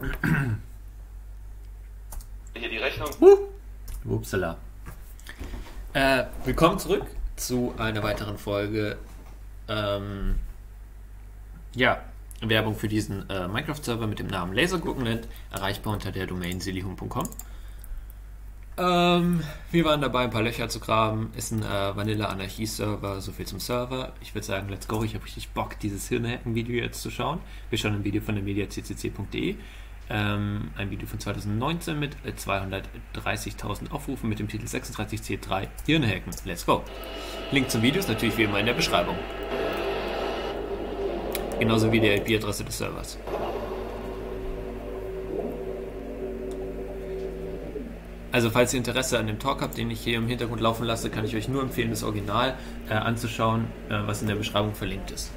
Hier die Rechnung. Upsala. Willkommen zurück zu einer weiteren Folge. Werbung für diesen Minecraft-Server mit dem Namen Lasergurkenland, erreichbar unter der Domain silihum.com. Wir waren dabei, ein paar Löcher zu graben. Ist ein Vanilla-Anarchie-Server, so viel zum Server. Ich würde sagen, let's go. Ich habe richtig Bock, dieses Hirnhacken-Video jetzt zu schauen. Wir schauen ein Video von der mediaccc.de. Ein Video von 2019 mit 230.000 Aufrufen mit dem Titel 36C3 Hirnhacken. Let's go. Link zum Video ist natürlich wie immer in der Beschreibung. Genauso wie die IP-Adresse des Servers. Also falls ihr Interesse an dem Talk habt, den ich hier im Hintergrund laufen lasse, kann ich euch nur empfehlen, das Original anzuschauen, was in der Beschreibung verlinkt ist.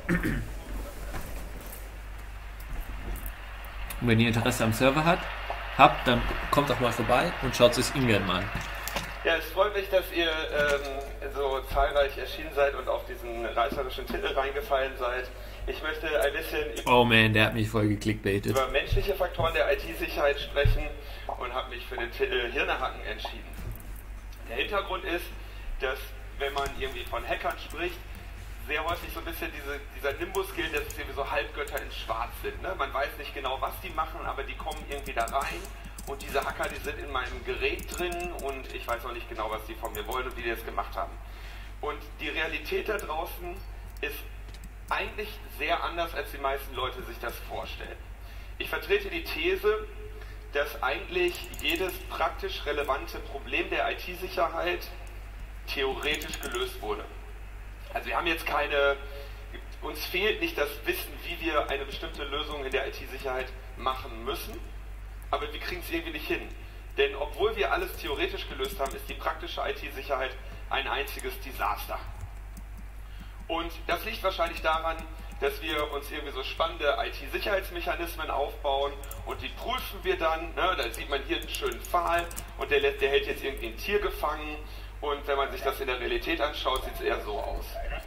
Und wenn ihr Interesse am Server habt, dann kommt doch mal vorbei und schaut es ihm gerne mal an. Ja, es freut mich, dass ihr so zahlreich erschienen seid und auf diesen reißerischen Titel reingefallen seid. Ich möchte ein bisschen der hat mich voll geklickbaitet. über menschliche Faktoren der IT-Sicherheit sprechen und habe mich für den Titel Hirnehacken entschieden. Der Hintergrund ist, dass wenn man irgendwie von Hackern spricht, sehr häufig so ein bisschen dieser Nimbus gilt, dass es irgendwie so Halbgötter in Schwarz sind. Ne? Man weiß nicht genau, was die machen, aber die kommen irgendwie da rein und diese Hacker, die sind in meinem Gerät drin und ich weiß auch nicht genau, was die von mir wollen und wie die das gemacht haben. Und die Realität da draußen ist eigentlich sehr anders, als die meisten Leute sich das vorstellen. Ich vertrete die These, dass eigentlich jedes praktisch relevante Problem der IT-Sicherheit theoretisch gelöst wurde. Also wir haben jetzt uns fehlt nicht das Wissen, wie wir eine bestimmte Lösung in der IT-Sicherheit machen müssen, aber wir kriegen es irgendwie nicht hin. Denn obwohl wir alles theoretisch gelöst haben, ist die praktische IT-Sicherheit ein einziges Desaster. Und das liegt wahrscheinlich daran, dass wir uns irgendwie so spannende IT-Sicherheitsmechanismen aufbauen und die prüfen wir dann. Ne? Da sieht man hier einen schönen Pfahl und der hält jetzt irgendwie ein Tier gefangen und wenn man sich das in der Realität anschaut, sieht es eher so aus.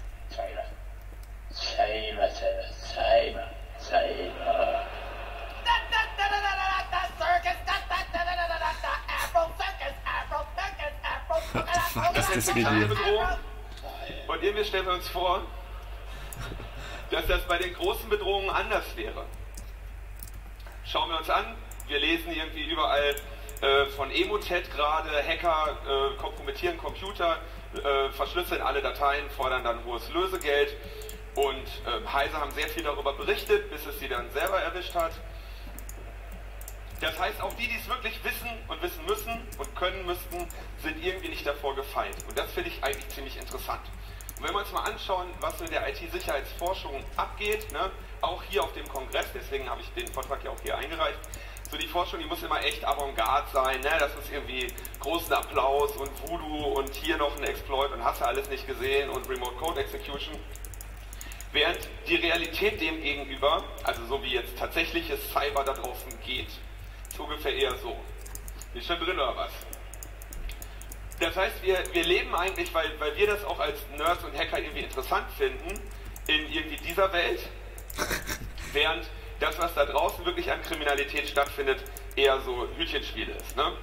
Was ist das Video? Und irgendwie stellen wir uns vor, dass das bei den großen Bedrohungen anders wäre. Schauen wir uns an, wir lesen irgendwie überall von Emotet gerade, Hacker kompromittieren Computer, verschlüsseln alle Dateien, fordern dann hohes Lösegeld und Heise haben sehr viel darüber berichtet, bis es sie dann selber erwischt hat. Das heißt, auch die es wirklich wissen und wissen müssen und können müssten, sind irgendwie nicht davor gefeit. Und das finde ich eigentlich ziemlich interessant. Und wenn wir uns mal anschauen, was so in der IT-Sicherheitsforschung abgeht, ne, auch hier auf dem Kongress, deswegen habe ich den Vortrag ja auch hier eingereicht, so die Forschung, die muss immer echt Avantgarde sein, ne, das ist irgendwie großen Applaus und Voodoo und hier noch ein Exploit und hast du alles nicht gesehen und Remote Code Execution. Während die Realität dem gegenüber, also so wie jetzt tatsächliches Cyber da draußen geht, ist ungefähr eher so. Ist schon drin oder was? Das heißt, wir leben eigentlich, weil wir das auch als Nerds und Hacker irgendwie interessant finden, in irgendwie dieser Welt, während das, was da draußen wirklich an Kriminalität stattfindet, eher so Hütchenspiele ist. Ne?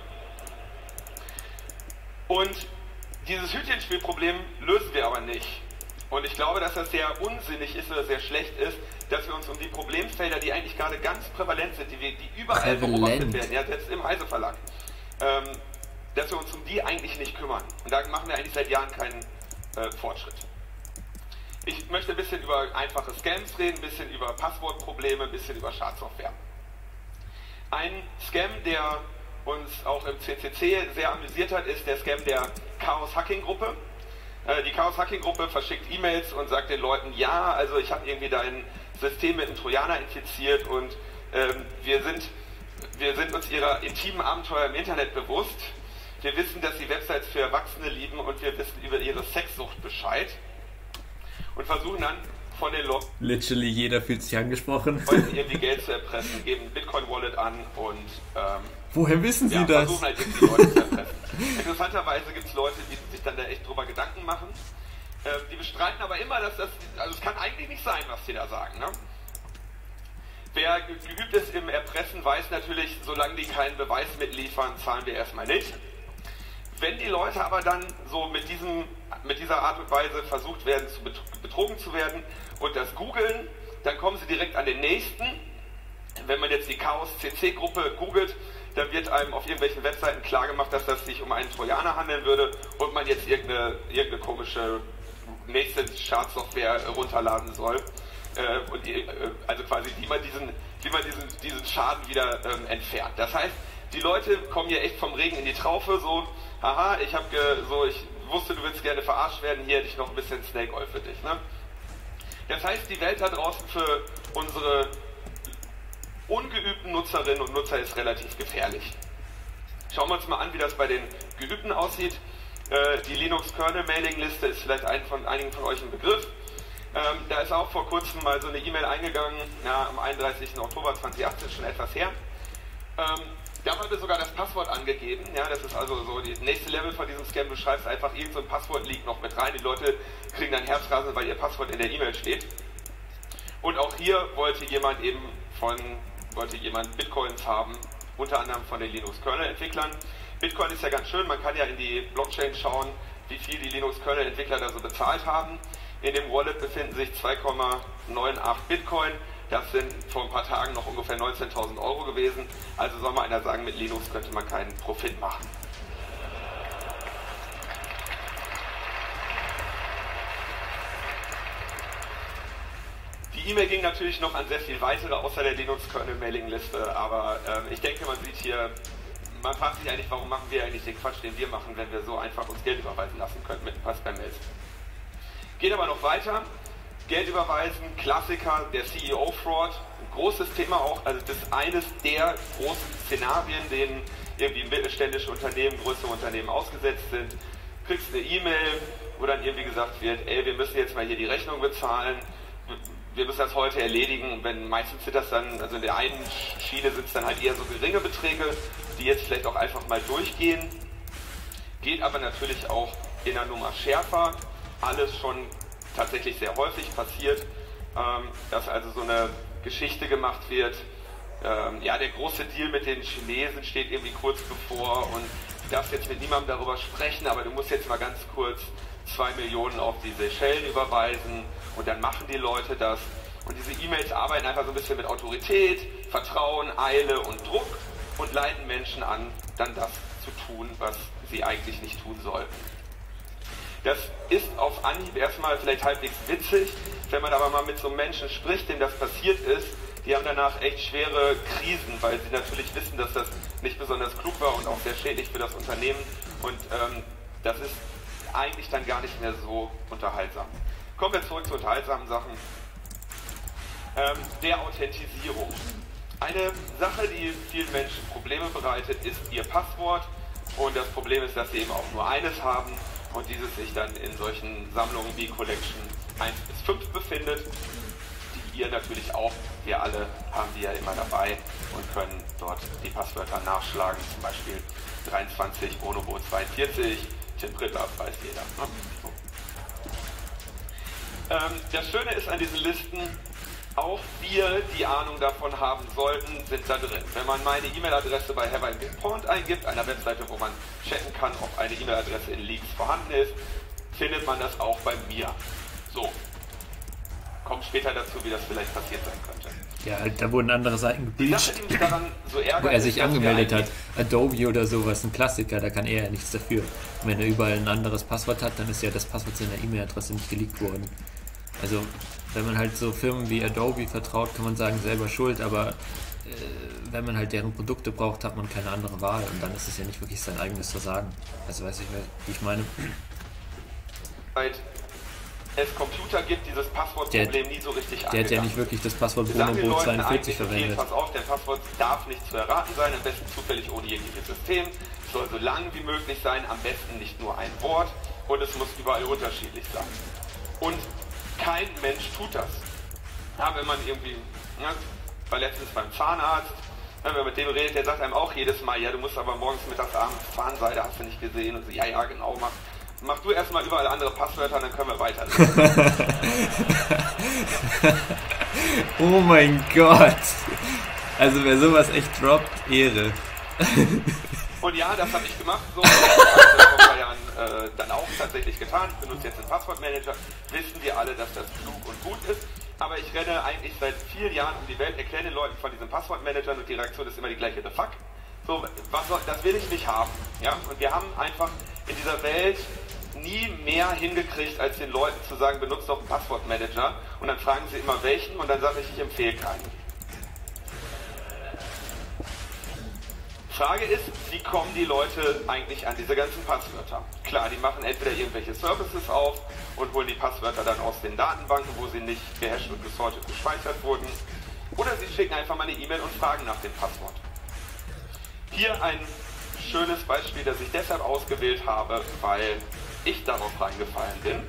Und dieses Hütchenspielproblem lösen wir aber nicht. Und ich glaube, dass das sehr unsinnig ist oder sehr schlecht ist, dass wir uns um die Problemfelder, die eigentlich gerade ganz prävalent sind, die überall beobachtet werden, ja, selbst im Heise Verlag, dass wir uns um die eigentlich nicht kümmern. Und da machen wir eigentlich seit Jahren keinen Fortschritt. Ich möchte ein bisschen über einfache Scams reden, ein bisschen über Passwortprobleme, ein bisschen über Schadsoftware. Ein Scam, der uns auch im CCC sehr amüsiert hat, ist der Scam der Chaos Hacking Gruppe. Die Chaos Hacking Gruppe verschickt E-Mails und sagt den Leuten, ja, also ich habe irgendwie dein System mit einem Trojaner infiziert und wir sind uns ihrer intimen Abenteuer im Internet bewusst. Wir wissen, dass sie Websites für Erwachsene lieben und wir wissen über ihre Sexsucht Bescheid und versuchen dann von den Leuten Literally jeder fühlt sich angesprochen. irgendwie Geld zu erpressen, geben ein Bitcoin-Wallet an und woher wissen Sie das? Versuchen halt irgendwie Leute zu erpressen. Interessanterweise gibt es Leute, die sich dann da echt drüber Gedanken machen. Die bestreiten aber immer, dass das, also es kann eigentlich nicht sein, was die da sagen. Ne? Wer geübt ist im Erpressen, weiß natürlich, solange die keinen Beweis mitliefern, zahlen wir erstmal nicht. Wenn die Leute aber dann so mit dieser Art und Weise versucht werden, betrogen zu werden und das googeln, dann kommen sie direkt an den nächsten. Wenn man jetzt die Chaos-CC-Gruppe googelt, dann wird einem auf irgendwelchen Webseiten klargemacht, dass das sich um einen Trojaner handeln würde und man jetzt irgendeine komische nächste Schadsoftware runterladen soll. Also quasi, wie man diesen Schaden wieder entfernt. Das heißt, die Leute kommen hier echt vom Regen in die Traufe, so, haha, ich wusste, du willst gerne verarscht werden, hier hätte ich noch ein bisschen Snake Oil für dich. Ne? Das heißt, die Welt da draußen für unsere ungeübten Nutzerinnen und Nutzer ist relativ gefährlich. Schauen wir uns mal an, wie das bei den Geübten aussieht. Die Linux-Kernel-Mailing-Liste ist vielleicht einigen von euch ein Begriff. Da ist auch vor kurzem mal so eine E-Mail eingegangen, am 31. Oktober 2018, schon etwas her. Da wurde sogar das Passwort angegeben. Ja, das ist also so das nächste Level von diesem Scam. Du schreibst einfach irgend so ein Passwort-Leak noch mit rein. Die Leute kriegen dann Herzrasen, weil ihr Passwort in der E-Mail steht. Und auch hier wollte jemand Bitcoins haben, unter anderem von den Linux-Kernel-Entwicklern. Bitcoin ist ja ganz schön, man kann ja in die Blockchain schauen, wie viel die Linux-Kernel-Entwickler da so bezahlt haben. In dem Wallet befinden sich 2,98 Bitcoin. Das sind vor ein paar Tagen noch ungefähr 19.000 Euro gewesen. Also soll mal einer sagen, mit Linux könnte man keinen Profit machen. Die E-Mail ging natürlich noch an sehr viel weitere, außer der Linux-Kernel-Mailing-Liste. Aber ich denke, man sieht hier, man fragt sich eigentlich, warum machen wir eigentlich den Quatsch, den wir machen, wenn wir so einfach uns Geld überweisen lassen könnten mit ein paar Spam-Mails. Geht aber noch weiter. Geld überweisen, Klassiker, der CEO-Fraud, ein großes Thema auch, also das ist eines der großen Szenarien, denen irgendwie mittelständische Unternehmen, größere Unternehmen ausgesetzt sind. Kriegst eine E-Mail, wo dann irgendwie gesagt wird, ey, wir müssen jetzt mal hier die Rechnung bezahlen, wir müssen das heute erledigen. Und meistens sind das dann, also in der einen Schiene sind es dann halt eher so geringe Beträge, die jetzt vielleicht auch einfach mal durchgehen. Geht aber natürlich auch in einer Nummer schärfer. Alles schon tatsächlich sehr häufig passiert, dass also so eine Geschichte gemacht wird, ja, der große Deal mit den Chinesen steht irgendwie kurz bevor und du darfst jetzt mit niemandem darüber sprechen, aber du musst jetzt mal ganz kurz 2 Millionen auf die Seychellen überweisen und dann machen die Leute das. Und diese E-Mails arbeiten einfach so ein bisschen mit Autorität, Vertrauen, Eile und Druck und leiten Menschen an, dann das zu tun, was sie eigentlich nicht tun sollten. Das ist auf Anhieb erstmal vielleicht halbwegs witzig, wenn man aber mal mit so einem Menschen spricht, dem das passiert ist, die haben danach echt schwere Krisen, weil sie natürlich wissen, dass das nicht besonders klug war und auch sehr schädlich für das Unternehmen und das ist eigentlich dann gar nicht mehr so unterhaltsam. Kommen wir zurück zu unterhaltsamen Sachen. Der Authentisierung. Eine Sache, die vielen Menschen Probleme bereitet, ist ihr Passwort und das Problem ist, dass sie eben auch nur eines haben und dieses sich dann in solchen Sammlungen wie Collection 1 bis 5 befindet, die ihr natürlich auch, wir alle haben die ja immer dabei und können dort die Passwörter nachschlagen, zum Beispiel 23, Bonobo 42, Tim Pritlove, weiß jeder. Ne? So. Das Schöne ist an diesen Listen, auch wir, die Ahnung davon haben sollten, sind da drin. Wenn man meine E-Mail-Adresse bei Have I Been Pawned eingibt, einer Webseite, wo man checken kann, ob eine E-Mail-Adresse in Leaks vorhanden ist, findet man das auch bei mir. So. Kommt später dazu, wie das vielleicht passiert sein könnte. Ja, da wurden andere Seiten gebleached, so ärgert, wo er sich angemeldet hat. Adobe oder sowas, ein Klassiker, da kann er ja nichts dafür. Und wenn er überall ein anderes Passwort hat, dann ist ja das Passwort seiner E-Mail-Adresse nicht geleakt worden. Also, wenn man halt so Firmen wie Adobe vertraut, kann man sagen, selber schuld, aber wenn man halt deren Produkte braucht, hat man keine andere Wahl und dann ist es ja nicht wirklich sein eigenes Versagen. Also weiß ich, wie ich meine. Es Computer gibt, dieses Passwortproblem nie so richtig angegangen. Der hat ja nicht wirklich das Passwort Bonobo 42 verwendet. Pass auf, dein Passwort darf nicht zu erraten sein, am besten zufällig ohne jegliches System. Es soll so lang wie möglich sein, am besten nicht nur ein Wort und es muss überall unterschiedlich sein. Und kein Mensch tut das. Ja, wenn man irgendwie, ja, war letztens beim Zahnarzt, wenn man mit dem redet, der sagt einem auch jedes Mal, ja, du musst aber morgens, mittags, abends Zahnseide, hast du nicht gesehen. Und so, ja, ja, genau, mach du erstmal überall andere Passwörter, dann können wir weiter. Oh mein Gott. Also wer sowas echt droppt, Ehre. Und ja, das habe ich gemacht, so. Das habe ich vor ein paar Jahren dann auch tatsächlich getan. Ich benutze jetzt den Passwortmanager. Wissen wir alle, dass das klug und gut ist. Aber ich renne eigentlich seit vielen Jahren um die Welt, erkläre den Leuten von diesen Passwortmanagern und die Reaktion ist immer die gleiche, the fuck. So, das will ich nicht haben. Ja? Und wir haben einfach in dieser Welt nie mehr hingekriegt, als den Leuten zu sagen, benutzt doch einen Passwortmanager. Und dann fragen sie immer welchen und dann sage ich, ich empfehle keinen. Frage ist, wie kommen die Leute eigentlich an diese ganzen Passwörter? Klar, die machen entweder irgendwelche Services auf und holen die Passwörter dann aus den Datenbanken, wo sie nicht gehasht und gesortet gespeichert wurden. Oder sie schicken einfach mal eine E-Mail und fragen nach dem Passwort. Hier ein schönes Beispiel, das ich deshalb ausgewählt habe, weil ich darauf reingefallen bin.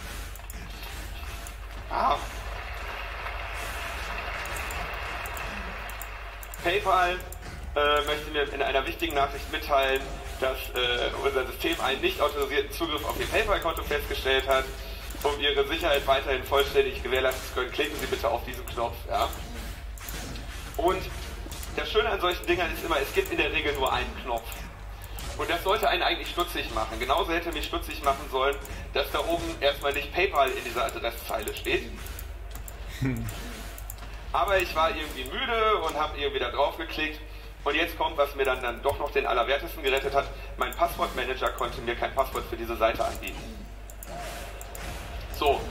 PayPal möchte mir in einer wichtigen Nachricht mitteilen, dass unser System einen nicht autorisierten Zugriff auf Ihr PayPal-Konto festgestellt hat. Um Ihre Sicherheit weiterhin vollständig gewährleisten zu können, klicken Sie bitte auf diesen Knopf. Ja? Und das Schöne an solchen Dingern ist immer, es gibt in der Regel nur einen Knopf. Und das sollte einen eigentlich stutzig machen. Genauso hätte mich stutzig machen sollen, dass da oben erstmal nicht PayPal in dieser Adresszeile steht. Aber ich war irgendwie müde und habe irgendwie da drauf geklickt. Und jetzt kommt, was mir dann doch noch den Allerwertesten gerettet hat. Mein Passwortmanager konnte mir kein Passwort für diese Seite anbieten. So.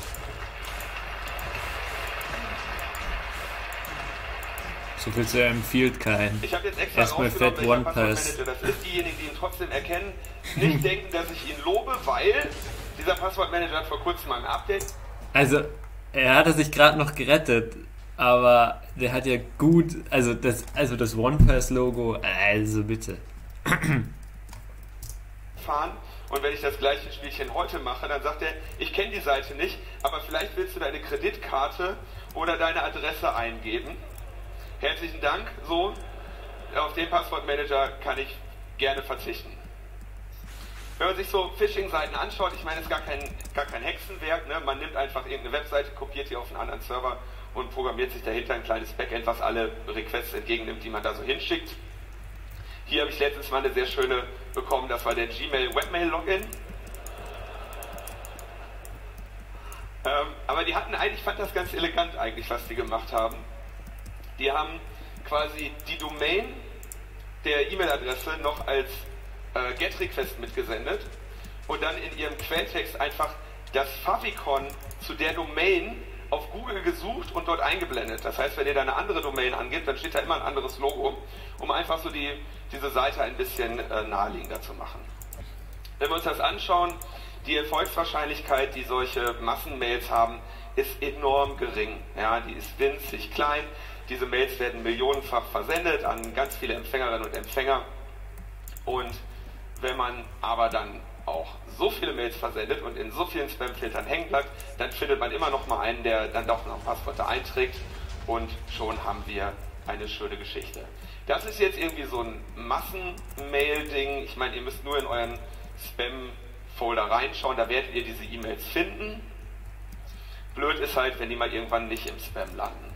So viel zu empfiehlt keinen. Ich habe jetzt extra erstmal rausgenommen, Fat welcher One Pass. Passwortmanager das ist. Diejenigen, die ihn trotzdem erkennen, nicht denken, dass ich ihn lobe, weil dieser Passwortmanager hat vor kurzem mal ein Update. Also, er hatte sich gerade noch gerettet. Aber der hat ja gut, also das OnePass-Logo, also bitte. Fahren. Und wenn ich das gleiche Spielchen heute mache, dann sagt er, ich kenne die Seite nicht, aber vielleicht willst du deine Kreditkarte oder deine Adresse eingeben. Herzlichen Dank, so, auf den Passwortmanager kann ich gerne verzichten. Wenn man sich so Phishing-Seiten anschaut, ich meine, es ist gar kein Hexenwerk, ne? Man nimmt einfach irgendeine Webseite, kopiert die auf einen anderen Server und programmiert sich dahinter ein kleines Backend, was alle Requests entgegennimmt, die man da so hinschickt. Hier habe ich letztens mal eine sehr schöne bekommen, das war der Gmail Webmail Login. Aber die hatten eigentlich, ich fand das ganz elegant eigentlich, was die gemacht haben. Die haben quasi die Domain der E-Mail-Adresse noch als GET-Request mitgesendet und dann in ihrem Quelltext einfach das Favicon zu der Domain auf Google gesucht und dort eingeblendet. Das heißt, wenn ihr da eine andere Domain angebt, dann steht da immer ein anderes Logo, um einfach so diese Seite ein bisschen naheliegender zu machen. Wenn wir uns das anschauen, die Erfolgswahrscheinlichkeit, die solche Massenmails haben, ist enorm gering. Ja, die ist winzig klein. Diese Mails werden millionenfach versendet an ganz viele Empfängerinnen und Empfänger. Und wenn man aber dann auch so viele Mails versendet und in so vielen Spamfiltern hängen bleibt, dann findet man immer noch mal einen, der dann doch noch Passwörter einträgt und schon haben wir eine schöne Geschichte. Das ist jetzt irgendwie so ein Massenmail-Ding. Ich meine, ihr müsst nur in euren Spam-Folder reinschauen, da werdet ihr diese E-Mails finden. Blöd ist halt, wenn die mal irgendwann nicht im Spam landen.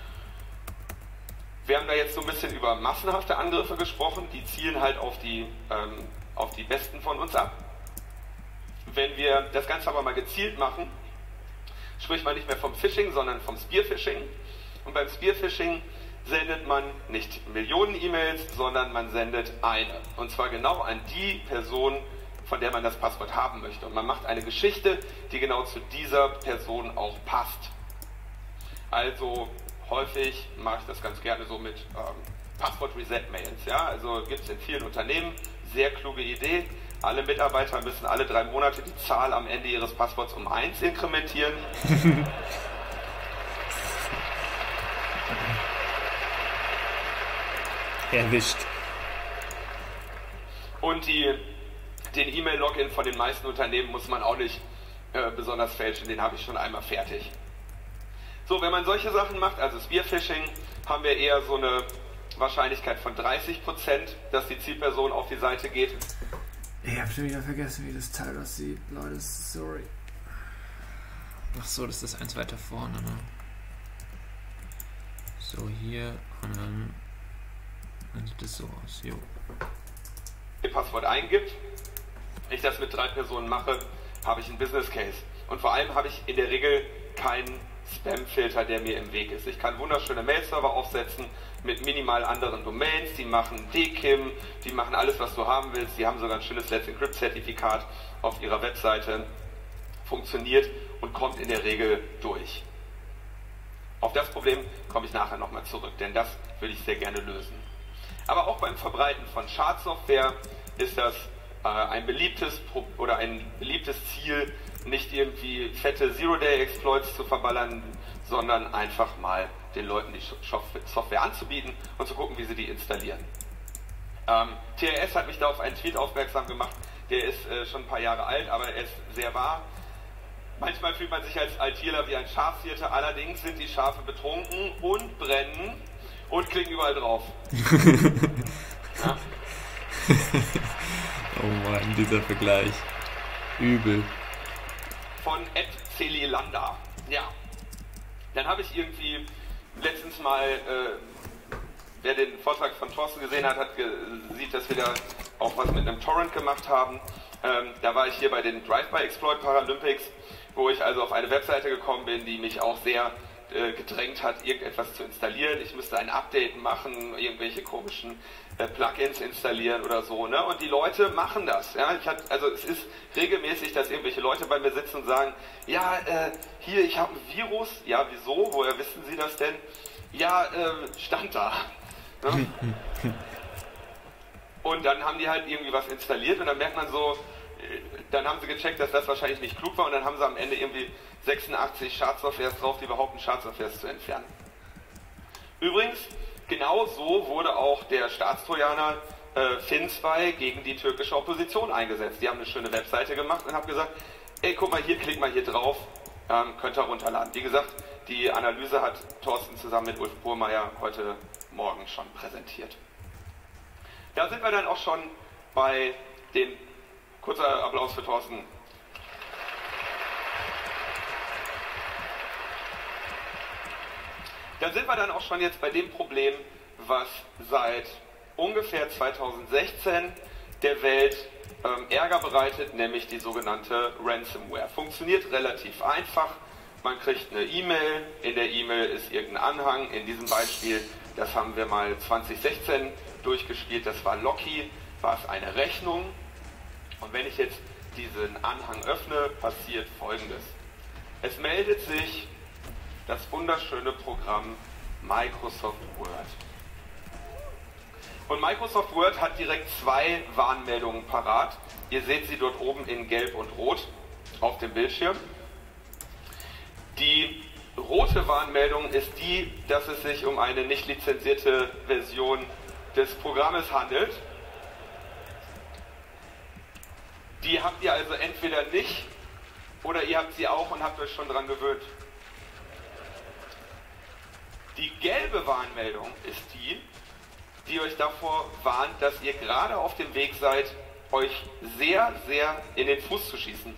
Wir haben da jetzt so ein bisschen über massenhafte Angriffe gesprochen, die zielen halt auf die Besten von uns ab. Wenn wir das Ganze aber mal gezielt machen, spricht man nicht mehr vom Phishing, sondern vom Spearphishing. Und beim Spearphishing sendet man nicht Millionen E-Mails, sondern man sendet eine. Und zwar genau an die Person, von der man das Passwort haben möchte. Und man macht eine Geschichte, die genau zu dieser Person auch passt. Also häufig mache ich das ganz gerne so mit Passwort-Reset-Mails. Ja? Also gibt es in vielen Unternehmen, sehr kluge Idee. Alle Mitarbeiter müssen alle 3 Monate die Zahl am Ende ihres Passworts um 1 inkrementieren. Erwischt. Und den E-Mail-Login von den meisten Unternehmen muss man auch nicht besonders fälschen, den habe ich schon einmal fertig. So, wenn man solche Sachen macht, also Spearphishing, haben wir eher so eine Wahrscheinlichkeit von 30%, dass die Zielperson auf die Seite geht. Ich hab schon wieder vergessen, wie das Teil aussieht. Leute, sorry. Ach so, das ist eins weiter vorne, ne? So, hier und dann sieht das so aus. Jo. Ihr Passwort eingibt, ich das mit 3 Personen mache, habe ich einen Business Case. Und vor allem habe ich in der Regel keinen Spam-Filter, der mir im Weg ist. Ich kann wunderschöne Mail-Server aufsetzen mit minimal anderen Domains, die machen DKIM, die machen alles, was du haben willst. Die haben sogar ein schönes Let's Encrypt-Zertifikat auf ihrer Webseite. Funktioniert und kommt in der Regel durch. Auf das Problem komme ich nachher nochmal zurück, denn das würde ich sehr gerne lösen. Aber auch beim Verbreiten von Schadsoftware ist das ein beliebtes Ziel, nicht irgendwie fette Zero-Day-Exploits zu verballern, sondern einfach mal den Leuten die Software anzubieten und zu gucken, wie sie die installieren. TRS hat mich da auf einen Tweet aufmerksam gemacht, der ist schon ein paar Jahre alt, aber er ist sehr wahr. Manchmal fühlt man sich als ITler wie ein Schafshirte, allerdings sind die Schafe betrunken und brennen und klicken überall drauf. Ja? Oh Mann, dieser Vergleich. Übel. Von Ed Celilanda. Ja. Dann habe ich irgendwie letztens mal, wer den Vortrag von Thorsten gesehen hat, sieht, dass wir da auch was mit einem Torrent gemacht haben. Da war ich hier bei den Drive-by-Exploit Paralympics, wo ich also auf eine Webseite gekommen bin, die mich auch sehr gedrängt hat, irgendetwas zu installieren. Ich müsste ein Update machen, irgendwelche komischen Plugins installieren oder so. Ne? Und die Leute machen das. Ja? Also es ist regelmäßig, dass irgendwelche Leute bei mir sitzen und sagen, ja, hier, ich habe ein Virus. Ja, wieso? Woher wissen Sie das denn? Ja, stand da. Ne? Und dann haben die halt irgendwie was installiert und dann merkt man so, dann haben sie gecheckt, dass das wahrscheinlich nicht klug war und dann haben sie am Ende irgendwie 86 Schadsoftwares drauf, die behaupten, Schadsoftwares zu entfernen. Übrigens, genau so wurde auch der Staatstrojaner FinSpy gegen die türkische Opposition eingesetzt. Die haben eine schöne Webseite gemacht und haben gesagt, ey, guck mal hier, klick mal hier drauf, könnt ihr runterladen. Wie gesagt, die Analyse hat Thorsten zusammen mit Ulf Burmeier heute Morgen schon präsentiert. Da sind wir dann auch schon bei den... Kurzer Applaus für Thorsten. Dann sind wir dann auch schon jetzt bei dem Problem, was seit ungefähr 2016 der Welt Ärger bereitet, nämlich die sogenannte Ransomware. Funktioniert relativ einfach. Man kriegt eine E-Mail, in der E-Mail ist irgendein Anhang. In diesem Beispiel, das haben wir mal 2016 durchgespielt, das war Locky, war es eine Rechnung. Und wenn ich jetzt diesen Anhang öffne, passiert Folgendes. Es meldet sich das wunderschöne Programm Microsoft Word. Und Microsoft Word hat direkt 2 Warnmeldungen parat. Ihr seht sie dort oben in Gelb und Rot auf dem Bildschirm. Die rote Warnmeldung ist die, dass es sich um eine nicht lizenzierte Version des Programmes handelt. Die habt ihr also entweder nicht oder ihr habt sie auch und habt euch schon dran gewöhnt. Die gelbe Warnmeldung ist die, die euch davor warnt, dass ihr gerade auf dem Weg seid, euch sehr, sehr in den Fuß zu schießen.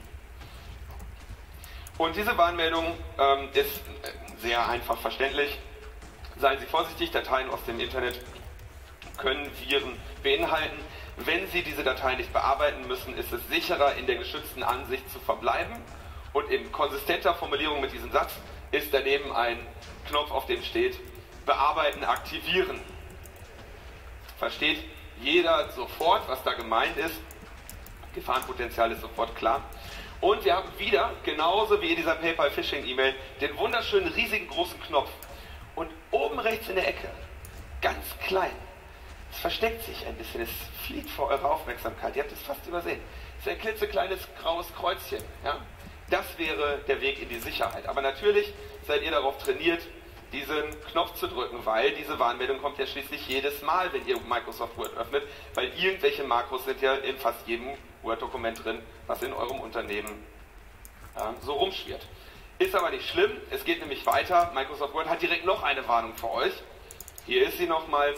Und diese Warnmeldung ist sehr einfach verständlich. Seien Sie vorsichtig, Dateien aus dem Internet können Viren beinhalten. Wenn Sie diese Datei nicht bearbeiten müssen, ist es sicherer, in der geschützten Ansicht zu verbleiben. Und in konsistenter Formulierung mit diesem Satz ist daneben ein Knopf, auf dem steht, bearbeiten, aktivieren. Versteht jeder sofort, was da gemeint ist. Gefahrenpotenzial ist sofort klar. Und wir haben wieder, genauso wie in dieser PayPal-Phishing-E-Mail, den wunderschönen, riesigen, großen Knopf. Und oben rechts in der Ecke, ganz klein, es versteckt sich ein bisschen, es flieht vor eurer Aufmerksamkeit, ihr habt es fast übersehen. Es ist ein klitzekleines graues Kreuzchen. Ja? Das wäre der Weg in die Sicherheit. Aber natürlich seid ihr darauf trainiert, diesen Knopf zu drücken, weil diese Warnmeldung kommt ja schließlich jedes Mal, wenn ihr Microsoft Word öffnet, weil irgendwelche Makros sind ja in fast jedem Word-Dokument drin, was in eurem Unternehmen so rumschwirrt. Ist aber nicht schlimm, es geht nämlich weiter. Microsoft Word hat direkt noch eine Warnung für euch. Hier ist sie nochmal.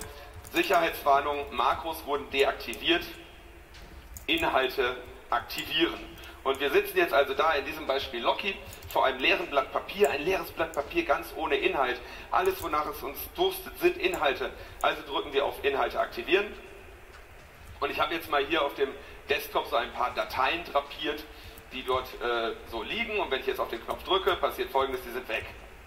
Sicherheitswarnung, Makros wurden deaktiviert, Inhalte aktivieren. Und wir sitzen jetzt also da in diesem Beispiel Locky vor einem leeren Blatt Papier, ein leeres Blatt Papier ganz ohne Inhalt. Alles, wonach es uns durstet, sind Inhalte. Also drücken wir auf Inhalte aktivieren. Und ich habe jetzt mal hier auf dem Desktop so ein paar Dateien drapiert, die dort so liegen. Und wenn ich jetzt auf den Knopf drücke, passiert Folgendes, die sind weg.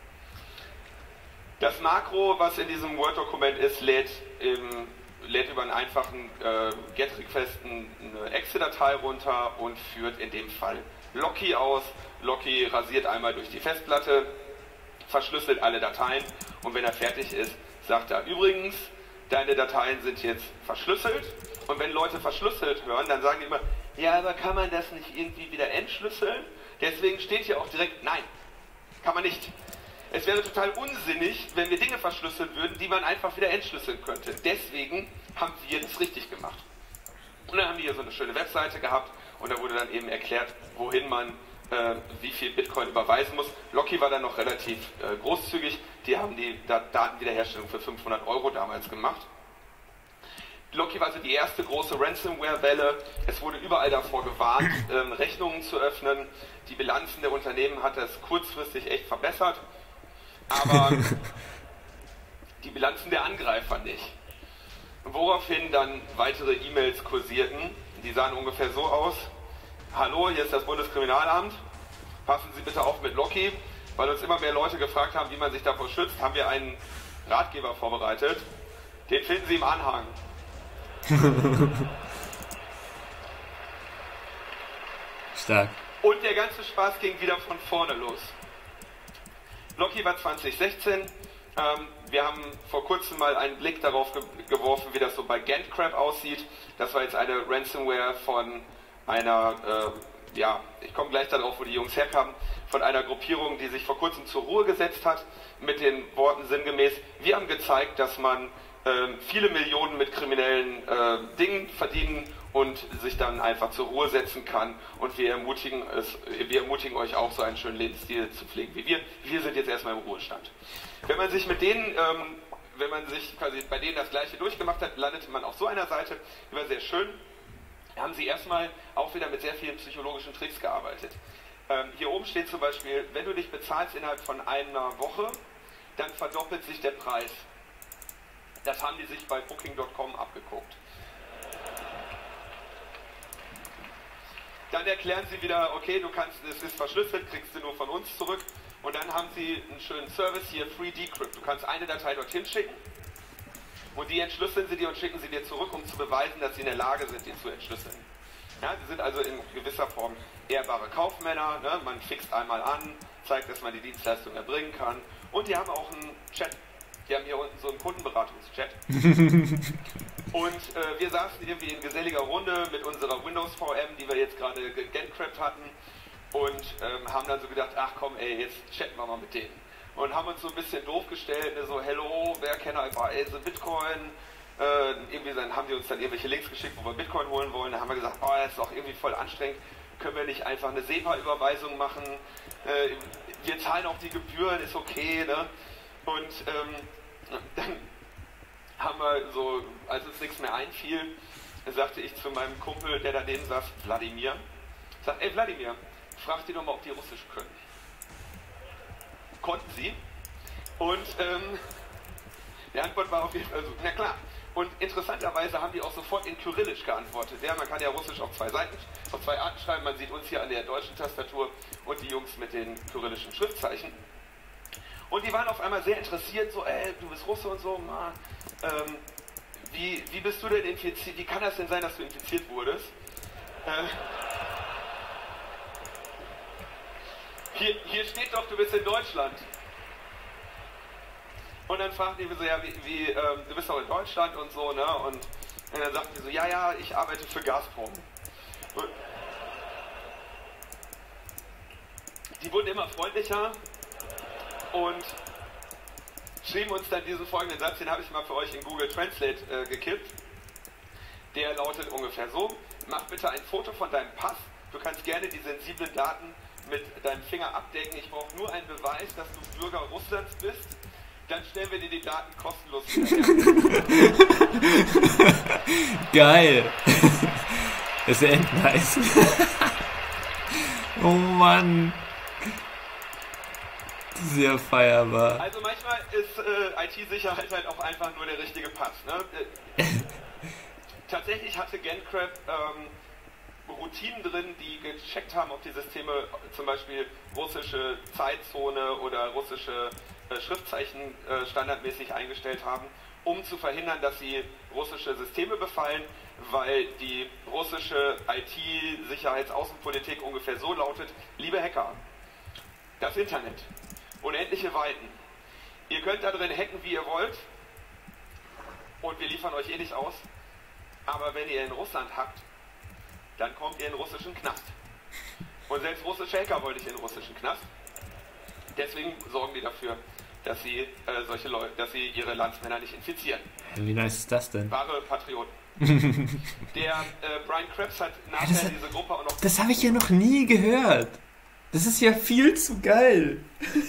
Das Makro, was in diesem Word-Dokument ist, lädt über einen einfachen GET-Request eine Exe-Datei runter und führt in dem Fall Locky aus. Locky rasiert einmal durch die Festplatte, verschlüsselt alle Dateien und wenn er fertig ist, sagt er übrigens, deine Dateien sind jetzt verschlüsselt. Und wenn Leute verschlüsselt hören, dann sagen die immer, ja, aber kann man das nicht irgendwie wieder entschlüsseln? Deswegen steht hier auch direkt, nein, kann man nicht. Es wäre total unsinnig, wenn wir Dinge verschlüsseln würden, die man einfach wieder entschlüsseln könnte. Deswegen haben wir das richtig gemacht. Und dann haben die hier so eine schöne Webseite gehabt und da wurde dann eben erklärt, wohin man wie viel Bitcoin überweisen muss. Locky war dann noch relativ großzügig. Die haben die Datenwiederherstellung für 500 € damals gemacht. Locky war also die erste große Ransomware-Welle. Es wurde überall davor gewarnt, Rechnungen zu öffnen. Die Bilanzen der Unternehmen hat das kurzfristig echt verbessert. Aber die Bilanzen der Angreifer nicht. Woraufhin dann weitere E-Mails kursierten. Die sahen ungefähr so aus. Hallo, hier ist das Bundeskriminalamt. Passen Sie bitte auf mit Locky. Weil uns immer mehr Leute gefragt haben, wie man sich davor schützt, haben wir einen Ratgeber vorbereitet. Den finden Sie im Anhang. Stark. Und der ganze Spaß ging wieder von vorne los. Locky war 2016. Wir haben vor kurzem mal einen Blick darauf geworfen, wie das so bei GandCrab aussieht. Das war jetzt eine Ransomware von einer, ich komme gleich darauf, wo die Jungs herkamen, von einer Gruppierung, die sich vor kurzem zur Ruhe gesetzt hat, mit den Worten sinngemäß, wir haben gezeigt, dass man viele Millionen mit kriminellen Dingen verdienen und sich dann einfach zur Ruhe setzen kann und wir ermutigen euch auch, so einen schönen Lebensstil zu pflegen wie wir. Wir sind jetzt erstmal im Ruhestand. Wenn man sich mit denen, wenn man sich quasi bei denen das Gleiche durchgemacht hat, landete man auf so einer Seite, die war sehr schön, haben sie erstmal auch wieder mit sehr vielen psychologischen Tricks gearbeitet. Hier oben steht zum Beispiel, wenn du dich bezahlst innerhalb von einer Woche, dann verdoppelt sich der Preis. Das haben die sich bei Booking.com abgeguckt. Dann erklären sie wieder, okay, es ist verschlüsselt, kriegst du nur von uns zurück. Und dann haben sie einen schönen Service hier, Free Decrypt. Du kannst eine Datei dorthin schicken und die entschlüsseln sie dir und schicken sie dir zurück, um zu beweisen, dass sie in der Lage sind, die zu entschlüsseln. Ja, sie sind also in gewisser Form ehrbare Kaufmänner. Ne? Man fixt einmal an, zeigt, dass man die Dienstleistung erbringen kann. Und die haben auch einen Chat. Die haben hier unten so einen Kundenberatungschat. Und wir saßen irgendwie in geselliger Runde mit unserer Windows VM, die wir jetzt gerade gegandcrabt hatten. Und haben dann so gedacht, ach komm ey, jetzt chatten wir mal mit denen. Und haben uns so ein bisschen doof gestellt, so hello, wer can I buy the Bitcoin? Irgendwie haben die uns dann irgendwelche Links geschickt, wo wir Bitcoin holen wollen. Da haben wir gesagt, das ist doch irgendwie voll anstrengend. Können wir nicht einfach eine SEPA-Überweisung machen? Wir zahlen auch die Gebühren, ist okay, ne? Und dann haben wir so, als uns nichts mehr einfiel, sagte ich zu meinem Kumpel, der daneben saß, Wladimir, ey Wladimir, frag die doch mal, ob die Russisch können. Konnten sie. Und die Antwort war auf jeden Fall so, na klar. Und interessanterweise haben die auch sofort in Kyrillisch geantwortet. Ja, man kann ja Russisch auf zwei Arten schreiben. Man sieht uns hier an der deutschen Tastatur und die Jungs mit den kyrillischen Schriftzeichen. Und die waren auf einmal sehr interessiert, so, du bist Russe und so, wie bist du denn infiziert? Wie kann das denn sein, dass du infiziert wurdest? Hier steht doch, du bist in Deutschland. Und dann fragten die so, ja, du bist doch in Deutschland und so, ne? Und dann sagten die so, ja, ich arbeite für Gazprom. Und die wurden immer freundlicher und schrieben uns dann diesen folgenden Satz, den habe ich mal für euch in Google Translate gekippt. Der lautet ungefähr so: Mach bitte ein Foto von deinem Pass. Du kannst gerne die sensiblen Daten mit deinem Finger abdecken. Ich brauche nur einen Beweis, dass du Bürger Russlands bist. Dann stellen wir dir die Daten kostenlos wieder her. Geil. Das ist echt nice. Oh Mann. Sehr feierbar. Also manchmal ist IT-Sicherheit halt auch einfach nur der richtige Pass. Ne? Tatsächlich hatte GenCrab Routinen drin, die gecheckt haben, ob die Systeme zum Beispiel russische Zeitzone oder russische Schriftzeichen standardmäßig eingestellt haben, um zu verhindern, dass sie russische Systeme befallen, weil die russische IT-Sicherheitsaußenpolitik ungefähr so lautet: liebe Hacker, das Internet, unendliche Weiten. Ihr könnt da drin hacken, wie ihr wollt, und wir liefern euch eh nicht aus, aber wenn ihr in Russland hackt, dann kommt ihr in den russischen Knast. Und selbst russische Hacker wollen nicht in den russischen Knast. Deswegen sorgen die dafür, dass sie solche Leute, dass sie ihre Landsmänner nicht infizieren. Wie nice ist das denn? Wahre Patrioten. Der Brian Krebs hat nachher diese Gruppe auch noch... Das habe ich ja noch nie gehört. Das ist ja viel zu geil.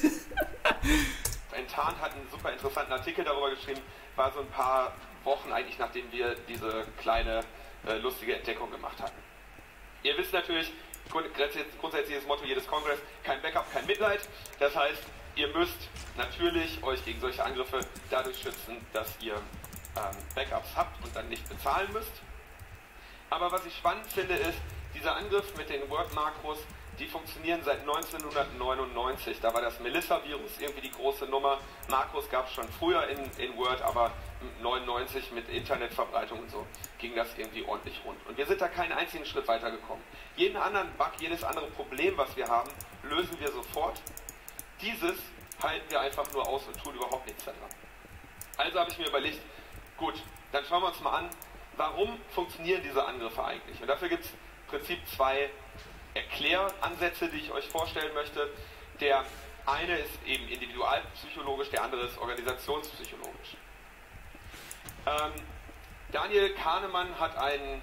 Enttarnt hat einen super interessanten Artikel darüber geschrieben, war so ein paar Wochen eigentlich, nachdem wir diese kleine lustige Entdeckung gemacht hatten. Ihr wisst natürlich, grundsätzliches Motto jedes Kongress: kein Backup, kein Mitleid. Das heißt, ihr müsst natürlich euch gegen solche Angriffe dadurch schützen, dass ihr Backups habt und dann nicht bezahlen müsst. Aber was ich spannend finde, ist, dieser Angriff mit den Word-Makros, die funktionieren seit 1999. Da war das Melissa-Virus irgendwie die große Nummer. Makros gab es schon früher in Word, aber 99 mit Internetverbreitung und so ging das irgendwie ordentlich rund. Und wir sind da keinen einzigen Schritt weitergekommen. Jeden anderen Bug, jedes andere Problem, was wir haben, lösen wir sofort. Dieses halten wir einfach nur aus und tun überhaupt nichts daran. Also habe ich mir überlegt, gut, dann schauen wir uns mal an, warum funktionieren diese Angriffe eigentlich? Und dafür gibt es im Prinzip zwei Erkläransätze, die ich euch vorstellen möchte. Der eine ist eben individualpsychologisch, der andere ist organisationspsychologisch. Daniel Kahnemann hat einen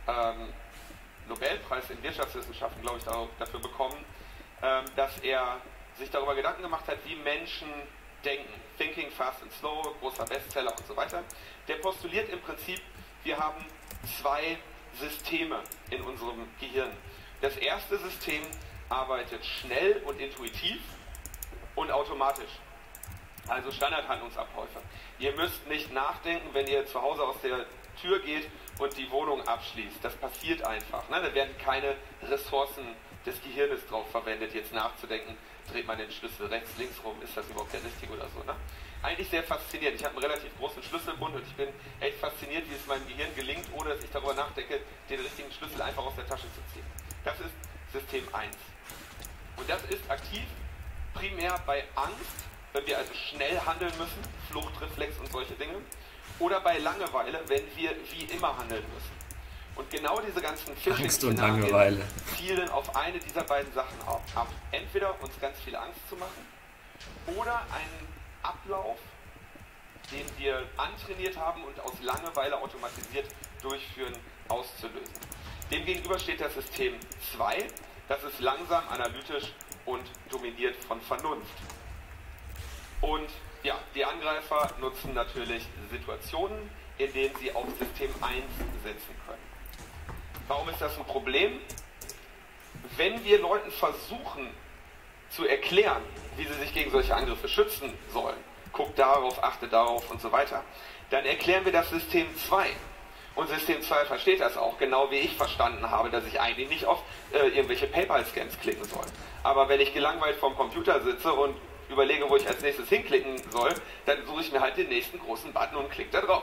Nobelpreis in Wirtschaftswissenschaften, glaube ich, dafür bekommen, dass er sich darüber Gedanken gemacht hat, wie Menschen denken. Thinking Fast and Slow, großer Bestseller und so weiter. Der postuliert im Prinzip, wir haben zwei Systeme in unserem Gehirn. Das erste System arbeitet schnell und intuitiv und automatisch. Also Standardhandlungsabläufe. Ihr müsst nicht nachdenken, wenn ihr zu Hause aus der Tür geht und die Wohnung abschließt. Das passiert einfach. Ne? Da werden keine Ressourcen des Gehirnes drauf verwendet, jetzt nachzudenken, dreht man den Schlüssel rechts, links rum, ist das überhaupt der richtige oder so. Ne? Eigentlich sehr faszinierend. Ich habe einen relativ großen Schlüsselbund und ich bin echt fasziniert, wie es meinem Gehirn gelingt, ohne dass ich darüber nachdenke, den richtigen Schlüssel einfach aus der Tasche zu ziehen. Das ist System 1. Und das ist aktiv primär bei Angst, wenn wir also schnell handeln müssen, Fluchtreflex und solche Dinge, oder bei Langeweile, wenn wir wie immer handeln müssen. Und genau diese ganzen Phishing-Szenarien zielen auf eine dieser beiden Sachen ab. Entweder uns ganz viel Angst zu machen oder einen Ablauf, den wir antrainiert haben und aus Langeweile automatisiert durchführen, auszulösen. Demgegenüber steht das System 2, das ist langsam, analytisch und dominiert von Vernunft. Und ja, die Angreifer nutzen natürlich Situationen, in denen sie auf System 1 setzen können. Warum ist das ein Problem? Wenn wir Leuten versuchen zu erklären, wie sie sich gegen solche Angriffe schützen sollen, guckt darauf, achtet darauf und so weiter, dann erklären wir das System 2. Und System 2 versteht das auch, genau wie ich verstanden habe, dass ich eigentlich nicht auf irgendwelche PayPal-Scams klicken soll. Aber wenn ich gelangweilt vorm Computer sitze und überlege, wo ich als nächstes hinklicken soll, dann suche ich mir halt den nächsten großen Button und klicke da drauf.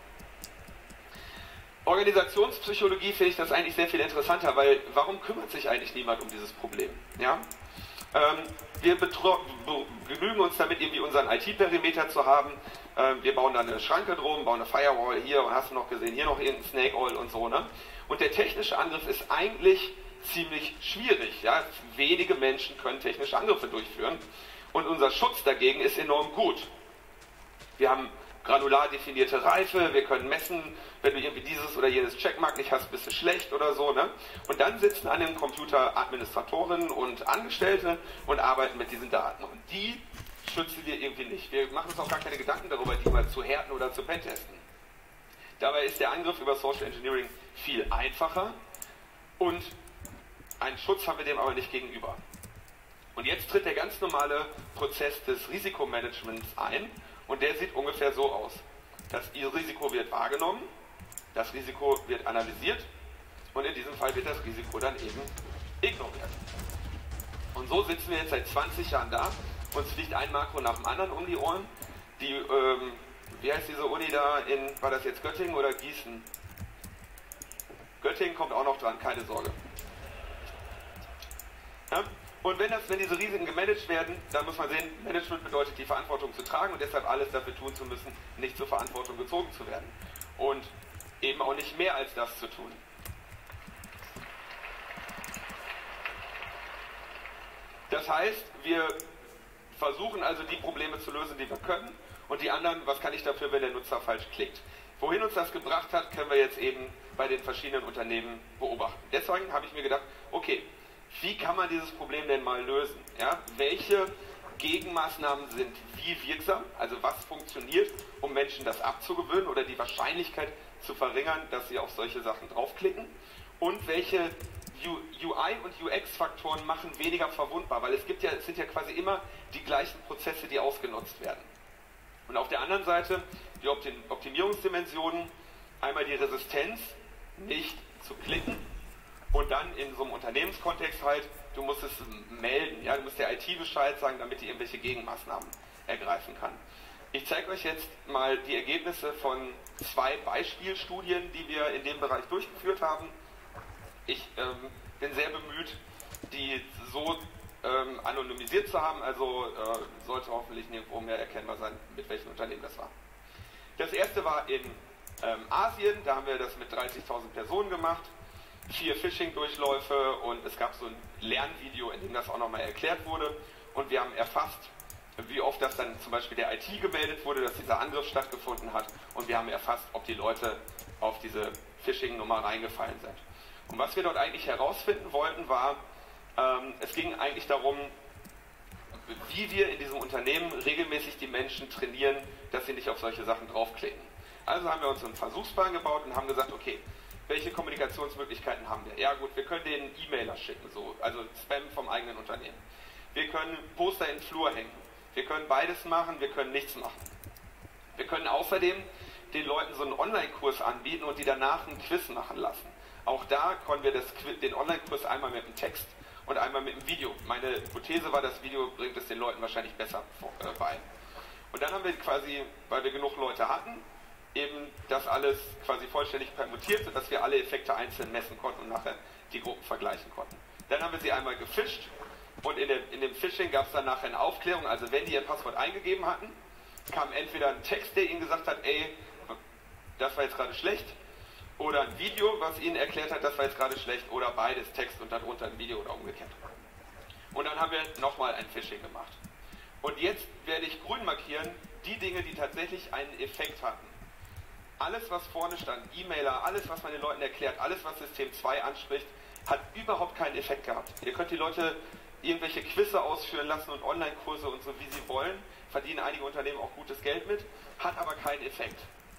Organisationspsychologie finde ich das eigentlich sehr viel interessanter, weil warum kümmert sich eigentlich niemand um dieses Problem? Ja? Wir genügen uns damit, irgendwie unseren IT-Perimeter zu haben. Wir bauen da eine Schranke drum, bauen eine Firewall hier und hast du noch gesehen, hier noch irgendein Snake Oil und so. Ne? Und der technische Angriff ist eigentlich ziemlich schwierig. Ja? Wenige Menschen können technische Angriffe durchführen und unser Schutz dagegen ist enorm gut. Wir haben granular definierte Reife, wir können messen, wenn du irgendwie dieses oder jenes Checkmark nicht hast, bist du schlecht oder so. Ne? Und dann sitzen an dem Computer Administratoren und Angestellte und arbeiten mit diesen Daten. Und die schützen wir irgendwie nicht. Wir machen uns auch gar keine Gedanken darüber, die mal zu härten oder zu pentesten. Dabei ist der Angriff über Social Engineering viel einfacher und einen Schutz haben wir dem aber nicht gegenüber. Und jetzt tritt der ganz normale Prozess des Risikomanagements ein und der sieht ungefähr so aus. Das Risiko wird wahrgenommen, das Risiko wird analysiert und in diesem Fall wird das Risiko dann eben ignoriert. Und so sitzen wir jetzt seit 20 Jahren da, uns fliegt ein Makro nach dem anderen um die Ohren. Die, wie heißt diese Uni da war das jetzt Göttingen oder Gießen? Göttingen kommt auch noch dran, keine Sorge. Ja? Und wenn diese Risiken gemanagt werden, dann muss man sehen, Management bedeutet die Verantwortung zu tragen und deshalb alles dafür tun zu müssen, nicht zur Verantwortung gezogen zu werden. Und eben auch nicht mehr als das zu tun. Das heißt, wir versuchen also die Probleme zu lösen, die wir können und die anderen, was kann ich dafür, wenn der Nutzer falsch klickt. Wohin uns das gebracht hat, können wir jetzt eben bei den verschiedenen Unternehmen beobachten. Deswegen habe ich mir gedacht, okay, wie kann man dieses Problem denn mal lösen? Ja? Welche Gegenmaßnahmen sind wie wirksam, also was funktioniert, um Menschen das abzugewöhnen oder die Wahrscheinlichkeit zu verringern, dass sie auf solche Sachen draufklicken und welche UI und UX-Faktoren machen weniger verwundbar, weil es sind ja quasi immer die gleichen Prozesse, die ausgenutzt werden. Und auf der anderen Seite die Optimierungsdimensionen, einmal die Resistenz, nicht zu klicken und dann in so einem Unternehmenskontext halt, du musst es melden, ja, du musst der IT Bescheid sagen, damit die irgendwelche Gegenmaßnahmen ergreifen kann. Ich zeige euch jetzt mal die Ergebnisse von 2 Beispielstudien, die wir in dem Bereich durchgeführt haben. Ich bin sehr bemüht, die so anonymisiert zu haben, also sollte hoffentlich nirgendwo mehr erkennbar sein, mit welchem Unternehmen das war. Das erste war in Asien, da haben wir das mit 30.000 Personen gemacht, 4 Phishing-Durchläufe und es gab so ein Lernvideo, in dem das auch nochmal erklärt wurde und wir haben erfasst, wie oft das dann zum Beispiel der IT gemeldet wurde, dass dieser Angriff stattgefunden hat und wir haben erfasst, ob die Leute auf diese Phishing-Nummer reingefallen sind. Und was wir dort eigentlich herausfinden wollten, war, es ging eigentlich darum, wie wir in diesem Unternehmen regelmäßig die Menschen trainieren, dass sie nicht auf solche Sachen draufklicken. Also haben wir uns einen Versuchsplan gebaut und haben gesagt, okay, welche Kommunikationsmöglichkeiten haben wir? Ja gut, wir können denen E-Mailer schicken, also Spam vom eigenen Unternehmen. Wir können Poster in den Flur hängen. Wir können beides machen, wir können nichts machen. Wir können außerdem den Leuten so einen Online-Kurs anbieten und die danach einen Quiz machen lassen. Auch da konnten wir den Online-Kurs einmal mit dem Text und einmal mit dem Video. Meine Hypothese war, das Video bringt es den Leuten wahrscheinlich besser bei. Und dann haben wir quasi, weil wir genug Leute hatten, eben das alles quasi vollständig permutiert, sodass wir alle Effekte einzeln messen konnten und nachher die Gruppen vergleichen konnten. Dann haben wir sie einmal gefischt und in dem Phishing gab es dann nachher eine Aufklärung, also wenn die ihr Passwort eingegeben hatten, kam entweder ein Text, der ihnen gesagt hat, ey, das war jetzt gerade schlecht, oder ein Video, was ihnen erklärt hat, das war jetzt gerade schlecht, oder beides, Text und darunter ein Video oder umgekehrt. Und dann haben wir nochmal ein Phishing gemacht. Und jetzt werde ich grün markieren, die Dinge, die tatsächlich einen Effekt hatten. Alles, was vorne stand, E-Mailer, alles, was man den Leuten erklärt, alles, was System 2 anspricht, hat überhaupt keinen Effekt gehabt. Ihr könnt die Leute irgendwelche Quizze ausführen lassen und Online-Kurse und so, wie sie wollen, verdienen einige Unternehmen auch gutes Geld mit, hat aber keinen Effekt.